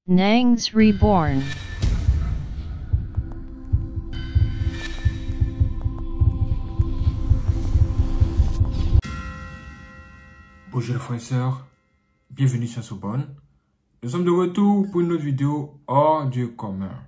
Nangs Reborn. Bonjour les frères et sœurs, bienvenue sur Sorbonne. Nous sommes de retour pour une autre vidéo hors du commun.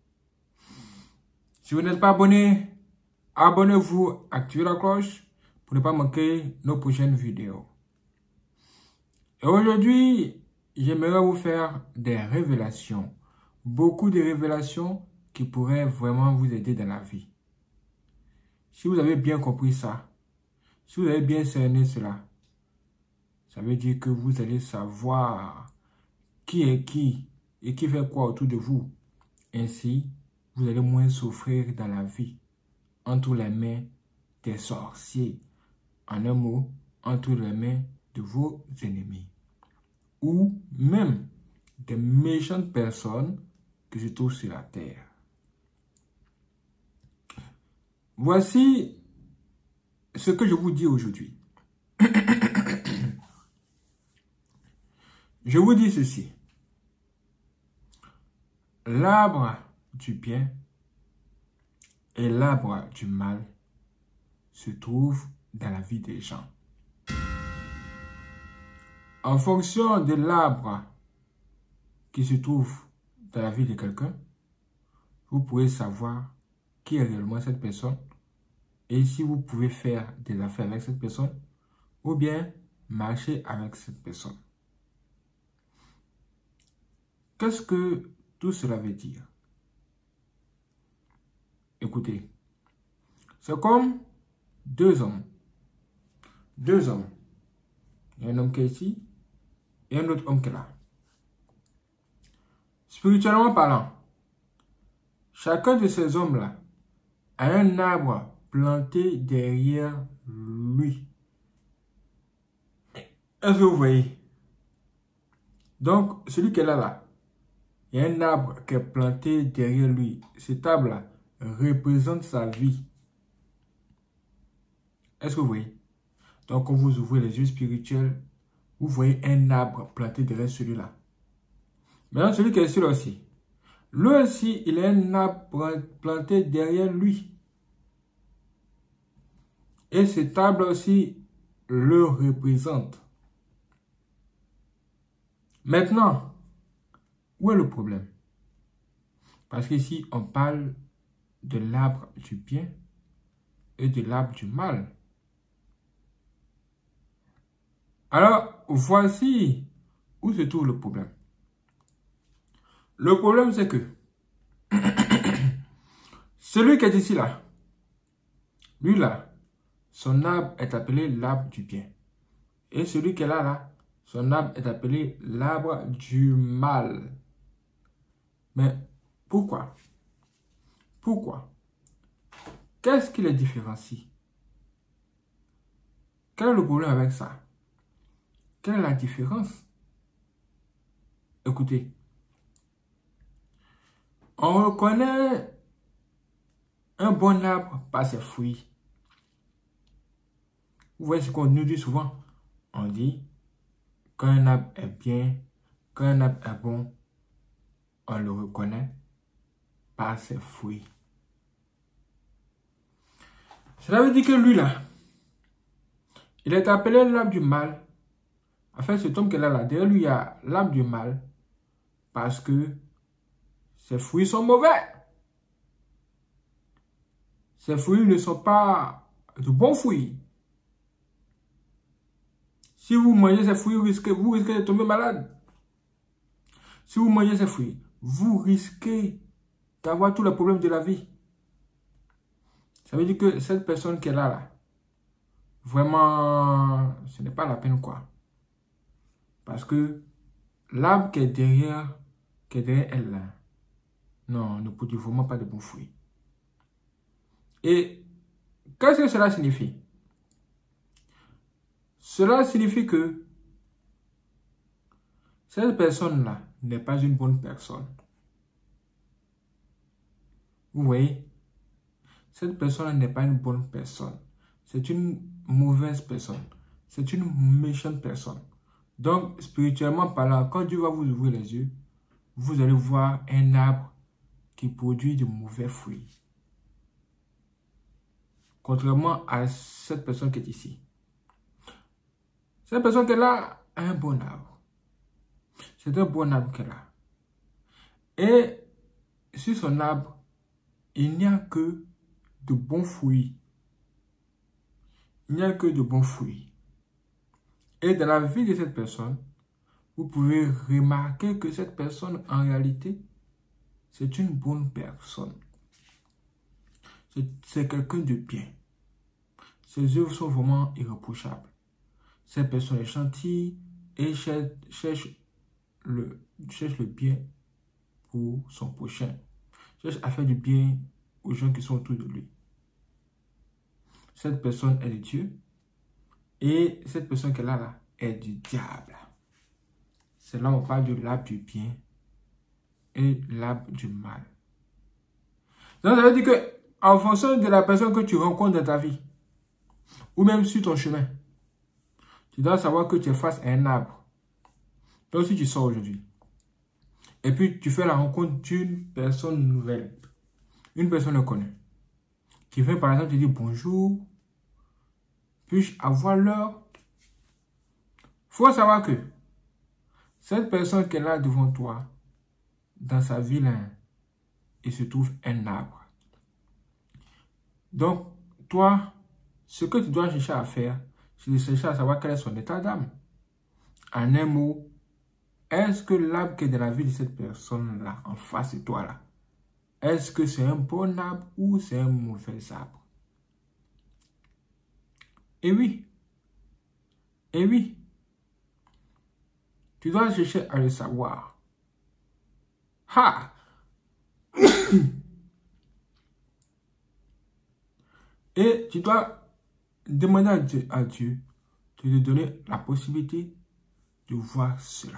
Si vous n'êtes pas abonné, abonnez-vous, activez la cloche pour ne pas manquer nos prochaines vidéos. Et aujourd'hui, j'aimerais vous faire des révélations, beaucoup de révélations qui pourraient vraiment vous aider dans la vie. Si vous avez bien compris ça, si vous avez bien cerné cela, ça veut dire que vous allez savoir qui est qui et qui fait quoi autour de vous. Ainsi, vous allez moins souffrir dans la vie entre les mains des sorciers. En un mot, entre les mains de vos ennemis. Ou même des méchantes personnes qui se trouvent sur la terre. Voici ce que je vous dis aujourd'hui. Je vous dis ceci. L'arbre du bien et l'arbre du mal se trouvent dans la vie des gens. En fonction de l'arbre qui se trouve dans la vie de quelqu'un, vous pourrez savoir qui est réellement cette personne et si vous pouvez faire des affaires avec cette personne ou bien marcher avec cette personne. Qu'est-ce que tout cela veut dire? Écoutez, c'est comme deux hommes. Deux hommes. Il y a un homme qui est ici et un autre homme qui est là. Spirituellement parlant, chacun de ces hommes-là a un arbre planté derrière lui. Est-ce que vous voyez? Donc, celui qui est là, il y a un arbre qui est planté derrière lui. Cet arbre-là représente sa vie. Est-ce que vous voyez? Donc, quand vous ouvrez les yeux spirituels, vous voyez un arbre planté derrière celui-là. Maintenant, celui qui est celui-là aussi. Lui aussi, il a un arbre planté derrière lui. Et cet arbre aussi le représente. Maintenant, où est le problème? Parce qu'ici, on parle de l'arbre du bien et de l'arbre du mal. Alors, voici où se trouve le problème. Le problème, c'est que celui qui est ici, là, lui, là, son arbre est appelé l'arbre du bien. Et celui qui est là, son arbre est appelé l'arbre du mal. Mais pourquoi? Pourquoi? Qu'est-ce qui les différencie? Quel est le problème avec ça? Quelle est la différence? Écoutez, on reconnaît un bon arbre par ses fruits. Vous voyez ce qu'on nous dit souvent? On dit qu'un arbre est bien, qu'un arbre est bon, on le reconnaît par ses fruits. Cela veut dire que lui là, il est appelé l'arbre du mal. En fait, cet homme qui est là, derrière lui, il y a l'arbre du mal parce que ses fruits sont mauvais. Ses fruits ne sont pas de bons fruits. Si vous mangez ces fruits, vous risquez de tomber malade. Si vous mangez ces fruits, vous risquez d'avoir tous les problèmes de la vie. Ça veut dire que cette personne qui est là, vraiment, ce n'est pas la peine quoi. Parce que l'arbre qui est derrière elle là, non, ne produit vraiment pas de bons fruits. Et qu'est-ce que cela signifie? Cela signifie que cette personne-là n'est pas une bonne personne. Vous voyez? Cette personne n'est pas une bonne personne. C'est une mauvaise personne. C'est une méchante personne. Donc, spirituellement parlant, quand Dieu va vous ouvrir les yeux, vous allez voir un arbre qui produit de mauvais fruits. Contrairement à cette personne qui est ici. Cette personne qui est là a un bon arbre. C'est un bon arbre qu'elle a. Et sur son arbre, il n'y a que de bons fruits. Il n'y a que de bons fruits. Et dans la vie de cette personne, vous pouvez remarquer que cette personne, en réalité, c'est une bonne personne. C'est quelqu'un de bien. Ses œuvres sont vraiment irréprochables. Cette personne est gentille et cherche le bien pour son prochain. Cherche à faire du bien aux gens qui sont autour de lui. Cette personne est de Dieu. Et cette personne qu'elle a là est du diable. C'est là où on parle de l'arbre du bien et l'arbre du mal. Donc ça veut dire que en fonction de la personne que tu rencontres dans ta vie, ou même sur ton chemin, tu dois savoir que tu es face à un arbre. Donc si tu sors aujourd'hui, et puis tu fais la rencontre d'une personne nouvelle, une personne le connaît, qui vient par exemple te dire bonjour, puis-je avoir l'heure? Il faut savoir que cette personne qui est là devant toi, dans sa ville, il se trouve un arbre. Donc, toi, ce que tu dois chercher à faire, c'est de chercher à savoir quel est son état d'âme. En un mot, est-ce que l'arbre qui est dans la vie de cette personne-là, en face de toi, là, est-ce que c'est un bon arbre ou c'est un mauvais arbre? Et oui, tu dois chercher à le savoir. Ha! Et tu dois demander à Dieu de te donner la possibilité de voir cela.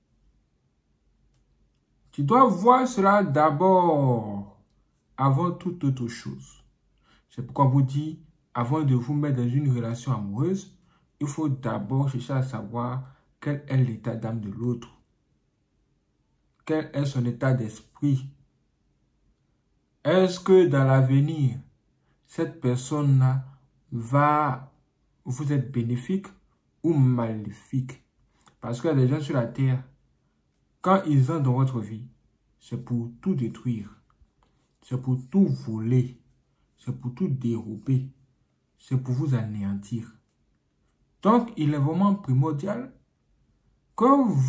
Tu dois voir cela d'abord, avant toute autre chose. C'est pourquoi on vous dit, avant de vous mettre dans une relation amoureuse, il faut d'abord chercher à savoir quel est l'état d'âme de l'autre. Quel est son état d'esprit? Est-ce que dans l'avenir, cette personne-là va vous être bénéfique ou maléfique? Parce qu'il y a des gens sur la terre, quand ils entrent dans votre vie, c'est pour tout détruire. C'est pour tout voler. C'est pour tout dérober. C'est pour vous anéantir. Donc, il est vraiment primordial que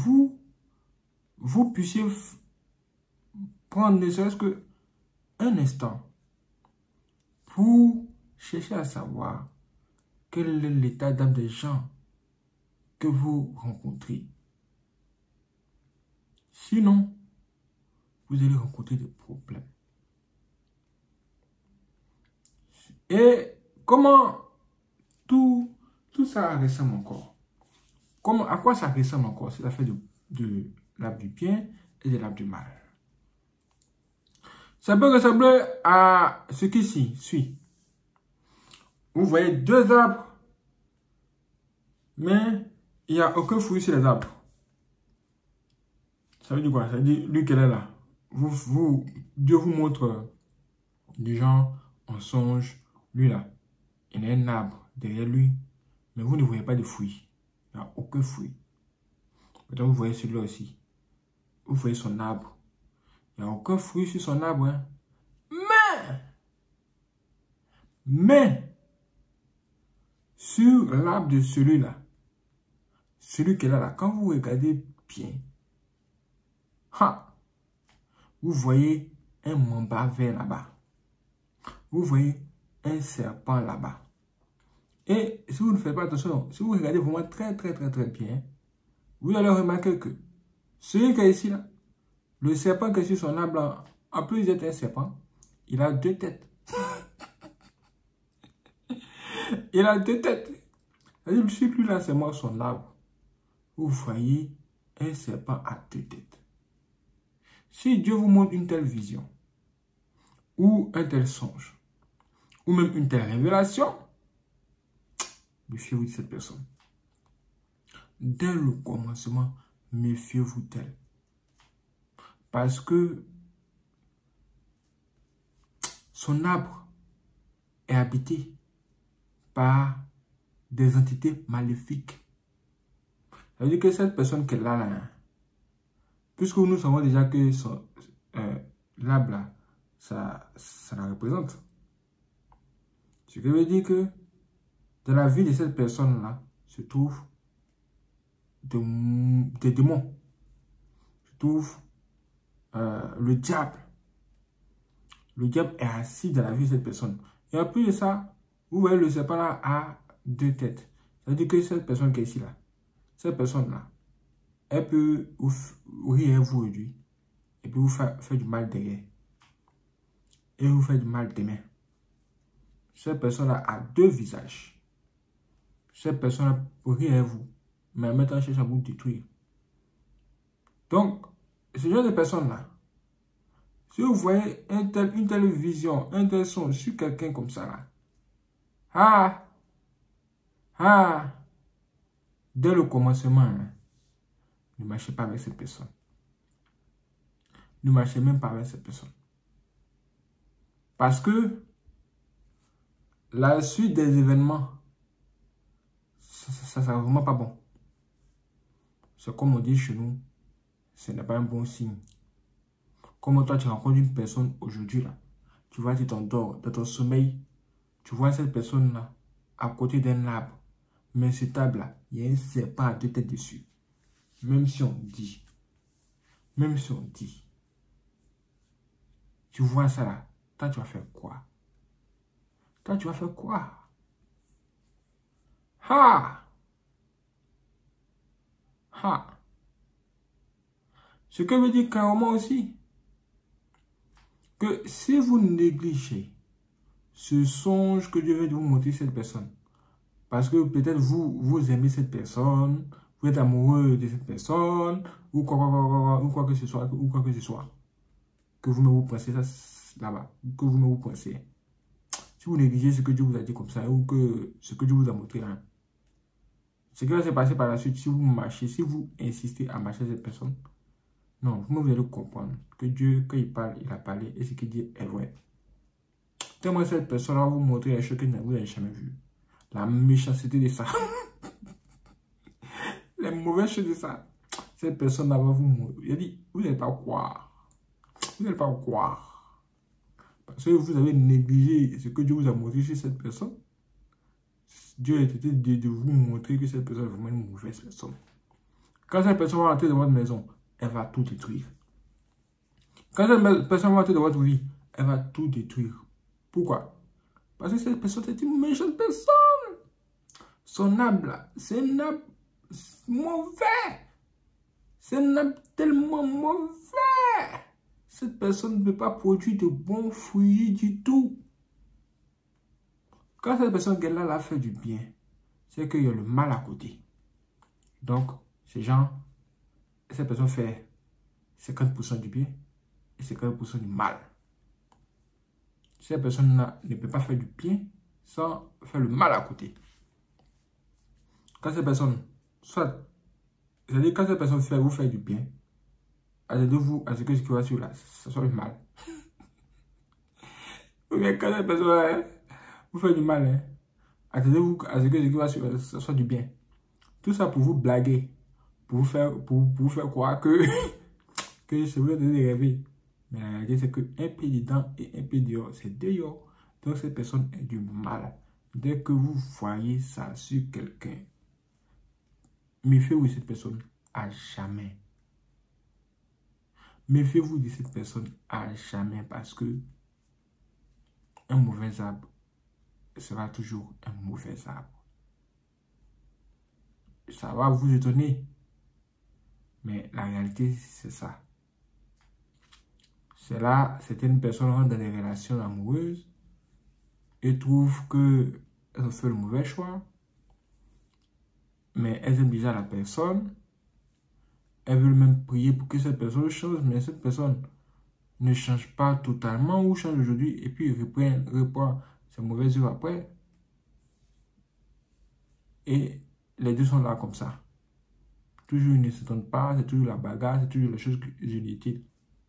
vous puissiez prendre ne serait-ce qu'un instant pour chercher à savoir quel est l'état d'âme des gens que vous rencontrez. Sinon, vous allez rencontrer des problèmes. Et comment tout ça ressemble encore? À quoi ça ressemble encore? C'est l'affaire de l'arbre du bien et de l'arbre du mal. Ça peut ressembler à ce qui suit. Vous voyez deux arbres, mais il n'y a aucun fruit sur les arbres. Ça veut dire quoi? Ça veut dire, lui qu'elle est là. Dieu vous montre des gens en songe. Lui là, il y a un arbre derrière lui, mais vous ne voyez pas de fruits. Il n'y a aucun fruit. Maintenant, vous voyez celui-là aussi. Vous voyez son arbre. Il n'y a aucun fruit sur son arbre. Hein. Mais, sur l'arbre de celui-là, celui qui est là, quand vous regardez bien, vous voyez un mamba vert là-bas. Vous voyez un serpent là-bas. Et si vous ne faites pas attention, si vous regardez vraiment très bien, vous allez remarquer que celui qui est ici, là, le serpent qui est sur son arbre, en plus d'être un serpent, il a deux têtes. Il a deux têtes. C'est-à-dire, celui-là, c'est moi son arbre. Vous voyez un serpent à deux têtes. Si Dieu vous montre une telle vision, ou un tel songe, ou même une telle révélation, méfiez-vous de cette personne. Dès le commencement, méfiez-vous d'elle. Parce que son arbre est habité par des entités maléfiques. Ça veut dire que cette personne qu'elle a là, puisque nous savons déjà que l'arbre là, ça la représente. Ce qui veut dire que dans la vie de cette personne-là se trouvent des démons, se trouve le diable. Le diable est assis dans la vie de cette personne. Et en plus de ça, vous voyez le serpent là a deux têtes. Ça veut dire que cette personne qui est ici là, cette personne-là, elle peut vous rire vous aujourd'hui et puis vous faire du mal derrière. Et vous faire du mal demain. Cette personne-là a deux visages. Cette personne-là peut rire vous, mais en même temps cherche à vous détruire. Donc, ce genre de personne-là, si vous voyez une telle vision, un tel son sur quelqu'un comme ça là, dès le commencement, hein, ne marchez pas avec cette personne. Ne marchez même pas avec cette personne. Parce que la suite des événements, ça sera vraiment pas bon. C'est comme on dit chez nous, ce n'est pas un bon signe. Comme toi, tu rencontres une personne aujourd'hui là, tu vois, tu t'endors, dans ton sommeil, tu vois cette personne là, à côté d'un arbre, mais cet arbre là, il y a un serpent à deux têtes dessus. Même si on dit, tu vois ça là, toi tu vas faire quoi? Toi tu vas faire quoi? Ce que veut dire carrément aussi, que si vous négligez ce songe que Dieu veut vous montrer cette personne, parce que peut-être vous aimez cette personne, vous êtes amoureux de cette personne, ou quoi que ce soit, que vous pensez ça là-bas, que vous pensez. Si vous négligez ce que Dieu vous a dit comme ça, ou que ce que Dieu vous a montré, hein, ce qui va se passer par la suite, si vous marchez, si vous insistez à marcher cette personne, non, vous allez comprendre que Dieu, quand il parle, il a parlé, et ce qu'il dit est vrai. Tellement cette personne va vous montrer les choses que vous n'avez jamais vues. La méchanceté de ça. Les mauvaises choses de ça. Cette personne va vous montrer. Il a dit, vous n'allez pas croire. Vous n'allez pas croire. Parce que vous avez négligé ce que Dieu vous a montré sur cette personne. Dieu a été de vous montrer que cette personne est vraiment une mauvaise personne. Quand cette personne va entrer dans votre maison, elle va tout détruire. Quand cette personne va entrer dans votre vie, elle va tout détruire. Pourquoi? Parce que cette personne est une méchante personne. Son âme là, c'est un âme mauvais. C'est un âme tellement mauvais. Cette personne ne peut pas produire de bons fruits du tout. Quand cette personne qu'elle a fait du bien, c'est qu'il y a le mal à côté. Donc, cette personne fait 50% du bien et 50% du mal. Cette personne-là ne peut pas faire du bien sans faire le mal à côté. Quand cette personne, c'est-à-dire quand cette personne vous fait du bien, attendez-vous à ce que ce qui va sur là, ça soit le mal. Ou bien quand cette personne vous fait du mal, hein, attendez-vous à ce que ce qui va sur là, ça soit du bien. Tout ça pour vous blaguer, pour vous faire croire que, que c'est vous de rêver. Mais la réalité, c'est qu'un pied dedans et un pied dehors, c'est dehors. Donc, cette personne est du mal. Dès que vous voyez ça sur quelqu'un, méfiez-vous de cette personne à jamais. Méfiez-vous de cette personne à jamais parce que un mauvais arbre sera toujours un mauvais arbre. Ça va vous étonner, mais la réalité, c'est ça. C'est là, certaines personnes rentrent dans des relations amoureuses et trouvent qu'elles ont fait le mauvais choix, mais elles aiment déjà la personne. Elles veulent même prier pour que cette personne change, mais cette personne ne change pas totalement ou change aujourd'hui et puis reprend ses mauvaises œuvres après. Et les deux sont là comme ça. Toujours ils ne s'entendent pas, c'est toujours la bagarre, c'est toujours les choses inutiles.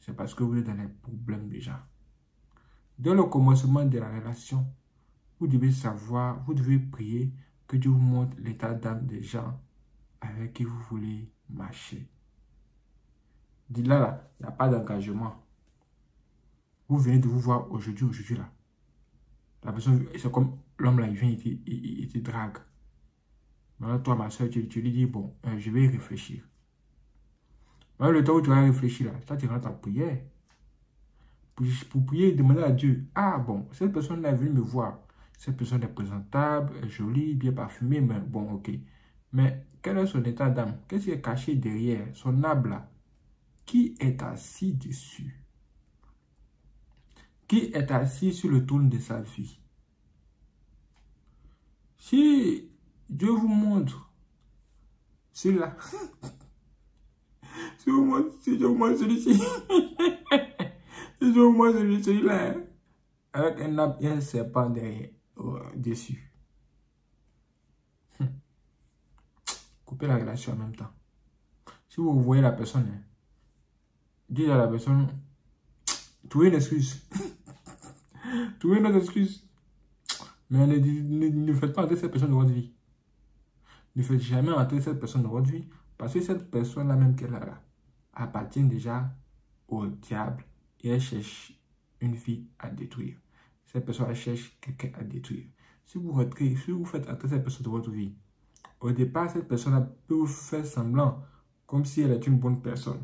c'est parce que vous êtes dans les problèmes déjà. Dès le commencement de la relation, vous devez savoir, vous devez prier que Dieu vous montre l'état d'âme des gens avec qui vous voulez marcher. Dites là, il n'y a pas d'engagement. Vous venez de vous voir aujourd'hui là. La personne, c'est comme l'homme là, il vient, il te drague. Maintenant, toi, ma soeur, tu lui dis, bon, je vais y réfléchir. Maintenant, le temps où tu vas réfléchir là, toi, tu rentres en prière. Pour prier, demander à Dieu, ah bon, cette personne-là est venue me voir. Cette personne est présentable, est jolie, bien parfumée, mais bon, ok. Mais quel est son état d'âme? Qu'est-ce qui est caché derrière son âme là? Qui est assis dessus? Qui est assis sur le trône de sa vie? Si Dieu vous montre celui-là, si Dieu vous montre celui-ci, si Dieu vous montre celui-là, avec un arbre et un serpent derrière, dessus, coupez la relation en même temps. Si vous voyez la personne, dites à la personne, trouvez une excuse. Trouvez une autre excuse. Mais ne faites pas entrer cette personne dans votre vie. Ne faites jamais entrer cette personne dans votre vie. Parce que cette personne-là même qu'elle a là, appartient déjà au diable. Et elle cherche une vie à détruire. Cette personne cherche quelqu'un à détruire. Si vous faites entrer cette personne dans votre vie, au départ, cette personne-là peut vous faire semblant comme si elle est une bonne personne.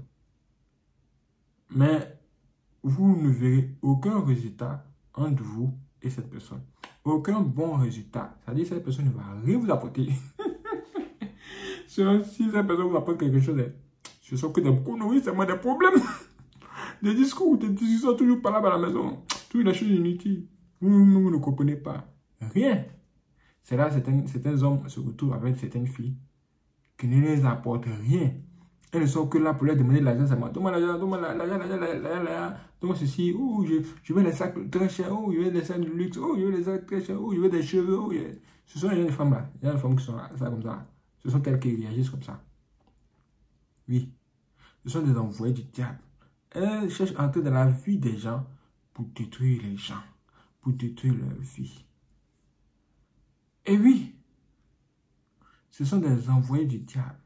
Mais vous ne verrez aucun résultat entre vous et cette personne. Aucun bon résultat. C'est-à-dire que cette personne ne va rien vous apporter. Si cette personne vous apporte quelque chose, ce sont que des conneries, c'est moi des problèmes. Des discours, des discussions toujours par là à la maison. Toutes les choses inutiles. Vous ne comprenez pas. Rien. C'est là certains hommes se retrouvent avec certaines filles qui ne les apportent rien. Elles ne sont que là pour leur demander de l'argent seulement. Donne-moi l'argent, donne-moi l'argent, donne-moi ceci. Oh, je veux les sacs très chers. Oh, je veux les sacs de luxe. Oh, je veux les sacs très chers. Oh, je veux des cheveux. Oh, ce sont les femmes là. Il y a des femmes qui sont là, ça comme ça. Ce sont elles qui réagissent comme ça. Oui. Ce sont des envoyés du diable. Elles cherchent à entrer dans la vie des gens pour détruire les gens. Pour détruire leur vie. Et oui. Ce sont des envoyés du diable.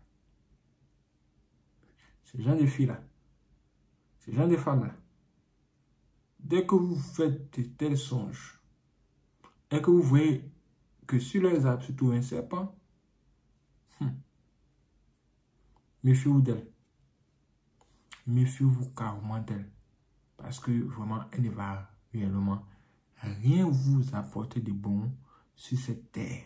Ces gens de filles-là, ces gens de femmes-là, dès que vous faites de tels songes, et que vous voyez que sur leurs arbres se trouve un serpent, méfiez-vous d'elle. Méfiez-vous carrément d'elle. Parce que vraiment, elle ne va réellement rien vous apporter de bon sur cette terre.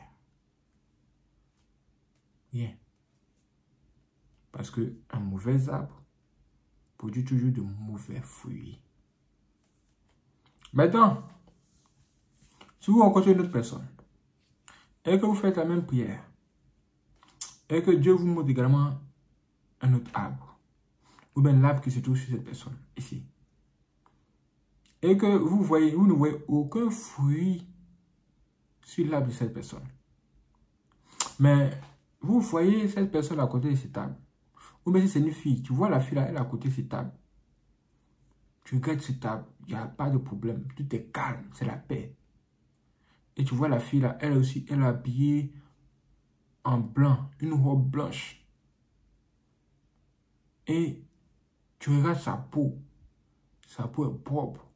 Rien. Parce qu'un mauvais arbre produit toujours de mauvais fruits. Maintenant, si vous rencontrez une autre personne et que vous faites la même prière et que Dieu vous montre également un autre arbre ou bien l'arbre qui se trouve sur cette personne ici et que vous ne voyez aucun fruit sur l'arbre de cette personne, mais vous voyez cette personne à côté de cette arbre. Ou bien si c'est une fille, tu vois la fille là, elle est à côté de cette table. Tu regardes cette table, il n'y a pas de problème. Tout est calme, c'est la paix. Et tu vois la fille là, elle aussi, elle est habillée en blanc, une robe blanche. Et tu regardes sa peau est propre.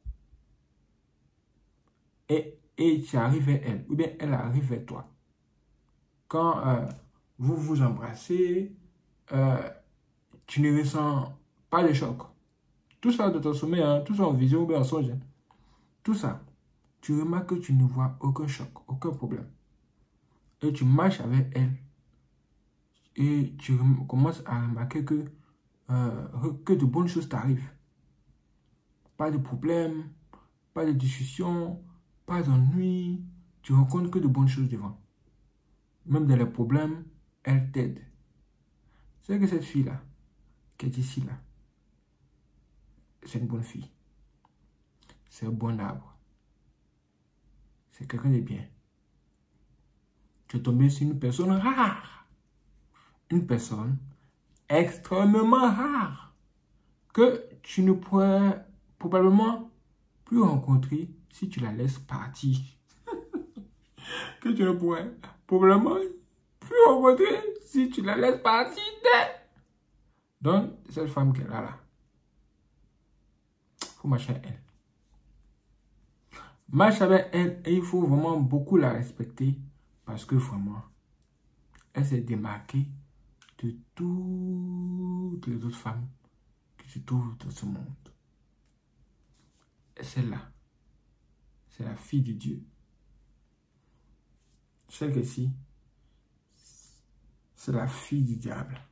Et tu arrives vers elle, ou bien elle arrive vers toi. Quand vous vous embrassez, tu ne ressens pas de choc. Tout ça de ton sommeil, hein, tout ça en vision ou bien en songe, tout ça, tu remarques que tu ne vois aucun choc, aucun problème. Et tu marches avec elle et tu commences à remarquer que de bonnes choses t'arrivent. Pas de problème, pas de discussion, pas d'ennui. Tu rencontres que de bonnes choses devant. Même dans les problèmes, elle t'aide. C'est que cette fille-là, qui est ici là, c'est une bonne fille. C'est un bon arbre. C'est quelqu'un de bien. Tu es tombé sur une personne rare. Une personne extrêmement rare. Que tu ne pourrais probablement plus rencontrer si tu la laisses partir. Que tu ne pourrais probablement plus rencontrer si tu la laisses partir. Donc, cette femme qui est là, il faut marcher avec elle. Marche avec elle et il faut vraiment beaucoup la respecter parce que vraiment, elle s'est démarquée de toutes les autres femmes qui se trouvent dans ce monde. Et celle-là, c'est la fille de Dieu. Celle-ci, c'est la fille du diable.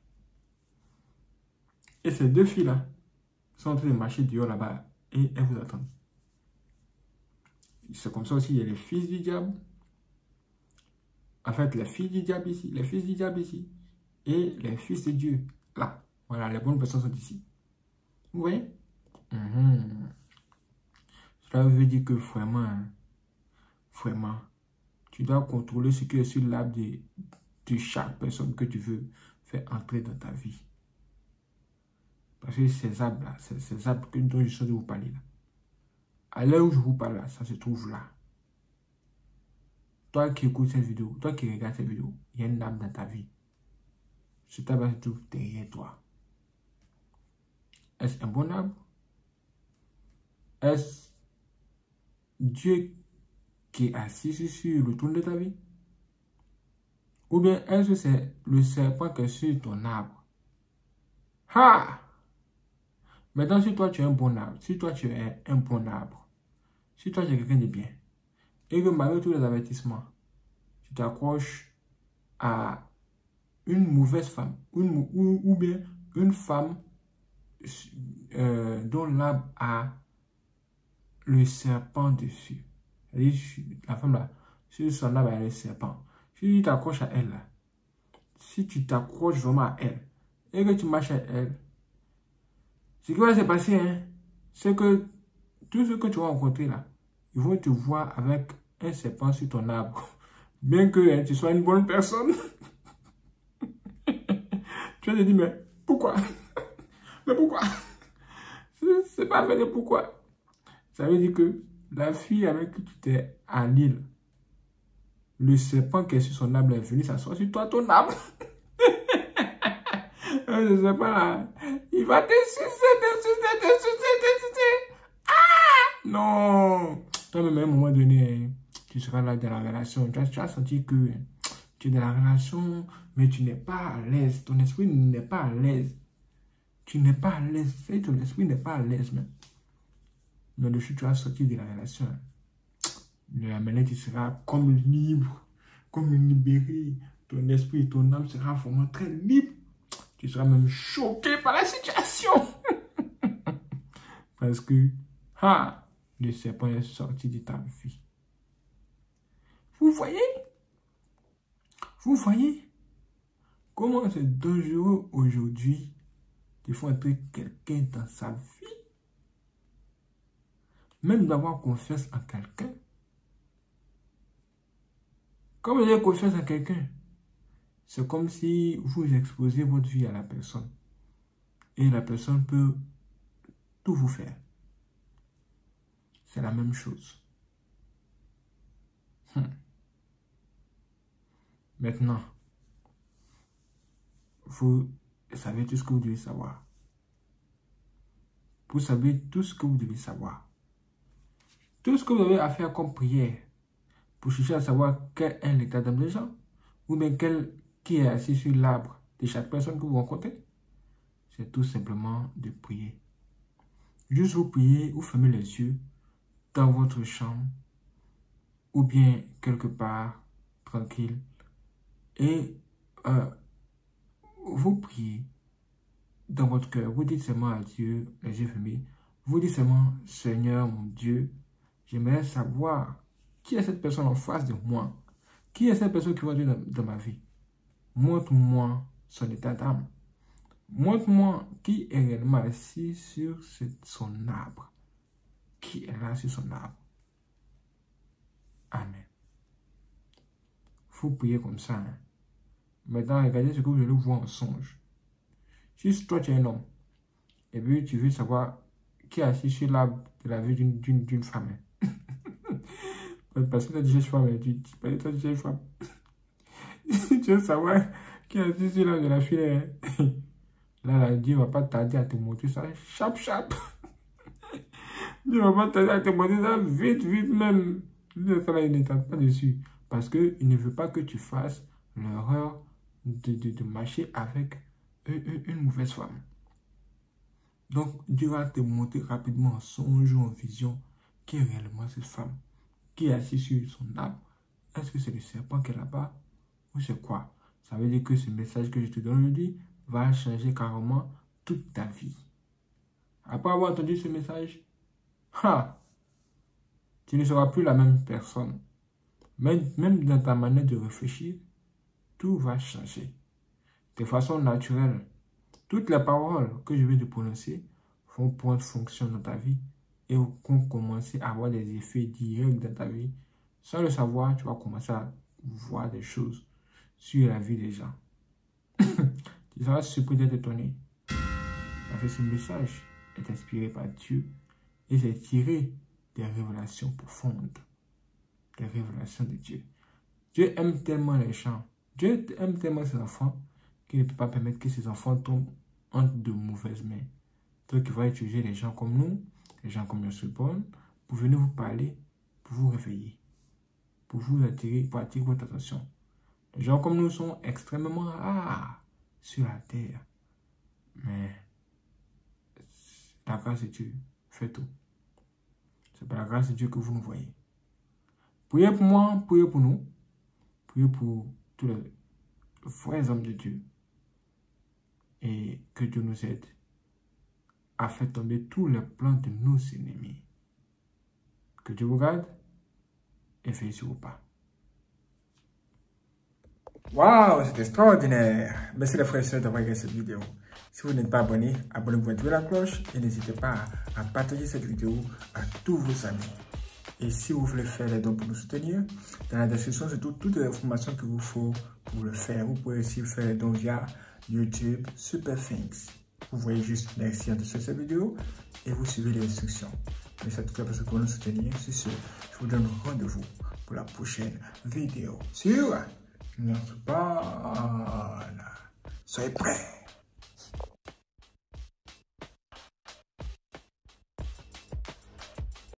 Et ces deux filles-là sont en train de marcher dehors là-bas et elles vous attendent. C'est comme ça aussi, il y a les fils du diable. En fait, les filles du diable ici, les fils du diable ici. Et les fils de Dieu, là. Voilà, les bonnes personnes sont ici. Vous voyez? Cela veut dire que vraiment, tu dois contrôler ce qui est sur l'âme de chaque personne que tu veux faire entrer dans ta vie. Parce que ces arbres-là, ces arbres dont je suis en train de vous parler là, à l'heure où je vous parle là, ça se trouve là. Toi qui écoutes cette vidéo, toi qui regardes cette vidéo, il y a une arbre dans ta vie. Cet arbre se trouve derrière toi. Est-ce un bon arbre? Est-ce Dieu qui est assis sur le trône de ta vie? Ou bien est-ce que c'est le serpent qui est sur ton arbre? Ha! Maintenant, si toi tu es un bon arbre, si toi tu es un bon arbre, si toi tu es quelqu'un de bien, et que malgré tous les avertissements, tu t'accroches à une mauvaise femme, ou bien une femme dont l'arbre a le serpent dessus. La femme là, sur son arbre a le serpent. Si tu t'accroches à elle là, si tu t'accroches vraiment à elle, et que tu marches à elle, ce qui va se passer, hein, c'est que tout ce que tu vas rencontrer là, ils vont te voir avec un serpent sur ton arbre. Bien que tu sois une bonne personne. Tu vas te dire, mais pourquoi? Mais pourquoi? C'est pas vrai de pourquoi. Ça veut dire que la fille avec qui tu t'es à l'île, le serpent qui est sur son arbre est venu s'asseoir sur toi, ton arbre. Ce serpent là, il va te sucer. Ah! Non! Toi-même, à un moment donné, tu seras là dans la relation. Tu as senti que tu es dans la relation, mais tu n'es pas à l'aise. Ton esprit n'est pas à l'aise. Tu n'es pas à l'aise. Ton esprit n'est pas à l'aise même. Mais le jour tu as sorti de la relation, la manière tu seras comme libre, comme libéré. Ton esprit et ton âme sera vraiment très libre. Tu seras même choqué par la situation. Parce que, le serpent est sorti de ta vie. Vous voyez? Vous voyez? Comment c'est dangereux aujourd'hui de faire entrer quelqu'un dans sa vie? Même d'avoir confiance en quelqu'un. Quand vous avez confiance en quelqu'un, c'est comme si vous exposez votre vie à la personne. Et la personne peut tout vous faire. C'est la même chose. Maintenant, vous savez tout ce que vous devez savoir. Vous savez tout ce que vous devez savoir. Tout ce que vous avez à faire comme prière pour chercher à savoir quel est l'état d'âme des gens, ou bien qui est assis sur l'arbre de chaque personne que vous rencontrez, c'est tout simplement de prier. Juste vous priez, vous fermez les yeux dans votre chambre, ou bien quelque part, tranquille, et vous priez dans votre cœur. Vous dites seulement à Dieu, les yeux fermés, vous dites seulement, Seigneur mon Dieu, j'aimerais savoir qui est cette personne en face de moi. Qui est cette personne qui va entrer dans ma vie? Montre-moi son état d'âme. Montre-moi qui est réellement assis sur son arbre. Qui est là sur son arbre? Amen. Vous priez comme ça. Hein? Maintenant, regardez ce que vous allez voir en songe. Si toi tu es un homme, Et puis, tu veux savoir qui est assis sur l'arbre de la vie d'une femme. Parce que tu as dit je suis femme, tu pas dit toi je suis femme. Tu veux savoir qui est assis sur l'arbre de la fille. Là, Dieu ne va pas tarder à te montrer ça. Chap, chap. Dieu ne va pas tarder à te montrer ça vite, vite même. Il ne tarde pas dessus. Parce qu'il ne veut pas que tu fasses l'erreur de marcher avec une mauvaise femme. Donc, Dieu va te montrer rapidement en songe ou en vision qui est réellement cette femme, qui est assise sur son arbre. Est-ce que c'est le serpent qui est là-bas ou c'est quoi? Ça veut dire que ce message que je te donne aujourd'hui va changer carrément toute ta vie. Après avoir entendu ce message, tu ne seras plus la même personne. Même dans ta manière de réfléchir, tout va changer. De façon naturelle, toutes les paroles que je vais te prononcer vont prendre fonction dans ta vie et vont commencer à avoir des effets directs dans ta vie. Sans le savoir, tu vas commencer à voir des choses sur la vie des gens. Tu seras surpris d'être étonné. Parce que ce message est inspiré par Dieu et c'est tiré des révélations profondes, des révélations de Dieu. Dieu aime tellement les gens, Dieu aime tellement ses enfants qu'il ne peut pas permettre que ses enfants tombent entre de mauvaises mains. Donc il va utiliser les gens comme nous, les gens comme Yossel Bon, pour venir vous parler, pour vous réveiller, pour vous attirer, pour attirer votre attention. Les gens comme nous sont extrêmement rares sur la terre. Mais la grâce de Dieu fait tout. C'est par la grâce de Dieu que vous nous voyez. Priez pour moi, priez pour nous. Priez pour tous les vrais hommes de Dieu. Et que Dieu nous aide à faire tomber tous les plans de nos ennemis. Que Dieu vous garde et veille sur vos pas. Waouh, c'est extraordinaire! Merci les frères et sœurs d'avoir regardé cette vidéo. Si vous n'êtes pas abonné, abonnez-vous, activez la cloche et n'hésitez pas à partager cette vidéo à tous vos amis. Et si vous voulez faire les dons pour nous soutenir, dans la description, c'est toutes les informations qu'il vous faut pour le faire. Vous pouvez aussi faire les dons via YouTube, Super Things. Vous voyez juste merci en dessous de cette vidéo et vous suivez les instructions. Mais c'est tout parce que pour nous soutenir, c'est sûr. Je vous donne rendez-vous pour la prochaine vidéo sur notre chaîne. Soyez prêts!